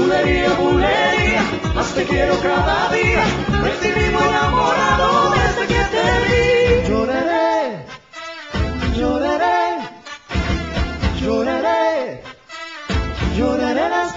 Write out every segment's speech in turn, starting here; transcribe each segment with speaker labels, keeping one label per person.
Speaker 1: chulería, bulería, más te quiero cada día. De ti vivo enamorado desde que te vi. Lloraré, lloraré, lloraré, lloraré las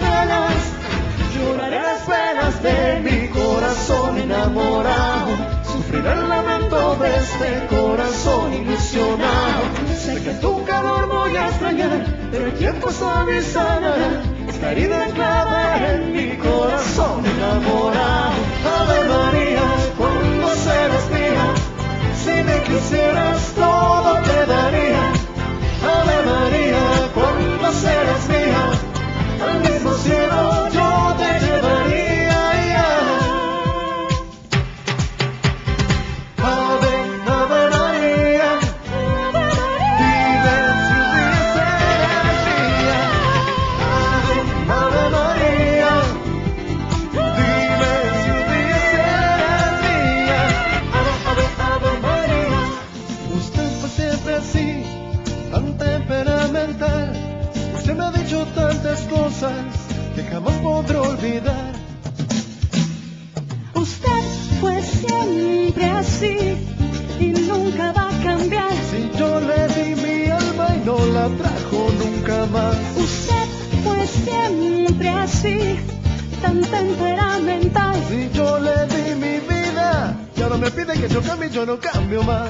Speaker 1: penas de mi corazón enamorado. Sufriré el lamento de este corazón ilusionado. Sé que tu calor voy a extrañar, pero el tiempo sabe sanar esta herida anclada en mi corazón enamorado. Ave María, cuando serás mía, si me quisieras todo te daría. Ave María, cuando serás mía, al mismo cielo yo te llevaría. Usted me ha dicho tantas cosas que jamás podré olvidar.
Speaker 2: Usted fue siempre así y nunca va a cambiar.
Speaker 1: Si yo le di mi alma y no la trajo nunca más.
Speaker 2: Usted fue siempre así, tan temperamental.
Speaker 1: Si yo le di mi vida y ahora me pide que yo cambie, yo no cambio más.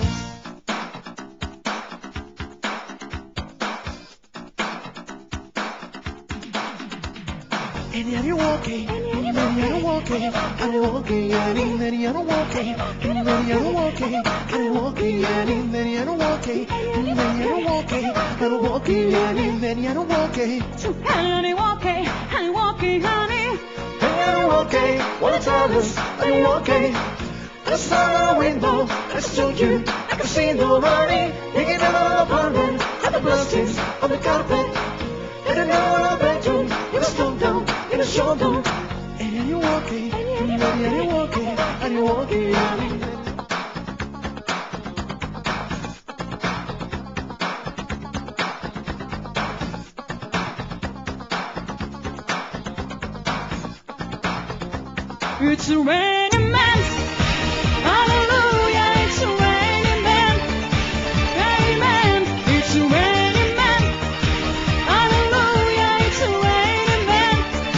Speaker 1: And then you're walking, and then you're walking, and you're walking, and then you're walking, and then you're walking, and you're walking, and then you're walking, and then you're walking, and you're walking, and then you're walking.
Speaker 2: And you're walking, and you're walking, honey.
Speaker 1: And you're walking, wanna tell us, and you're walking. The sun on the window, I saw you, I can see nobody. Hanging out on the apartment, and the blessings on the carpet. And I know in our bedroom, with a stone down, in a shoulder. And then you're walking, and then you're walking, and you're walking.
Speaker 2: It's a raining man. Hallelujah, it's a raining man. Amen. It's a raining man. Hallelujah, it's a raining man.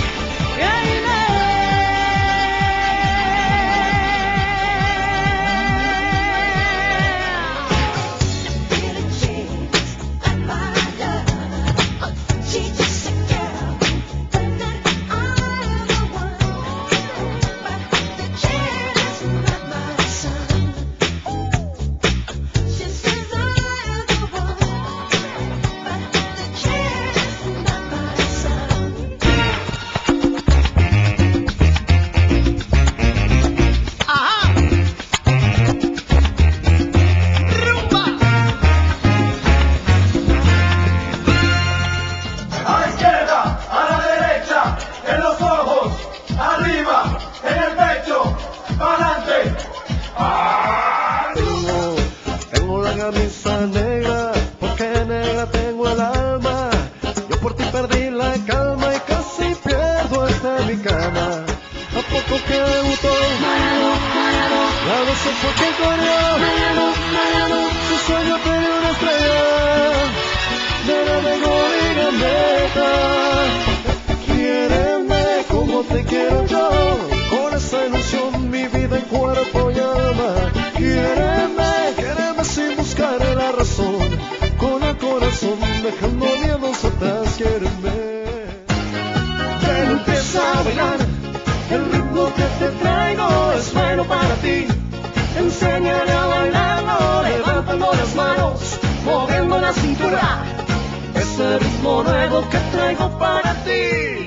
Speaker 1: Camisa negra, porque negra tengo el alma. Yo por ti perdí la calma y casi pierdo hasta mi cama. ¿A poco que debutó? La no sé por qué corrió. Su sueño tenía una estrella. Nena de gol y meta. Quiéreme como te quiero yo. Con esa ilusión mi vida en cuerpo y alma. Quiéreme sin buscar la razón, con el corazón dejando miedos atrás, quiéreme. Pero empieza a bailar, el ritmo que te traigo es bueno para ti. Enséñale a bailarlo, levantando las manos, moviendo la cintura. Ese ritmo nuevo que traigo para ti.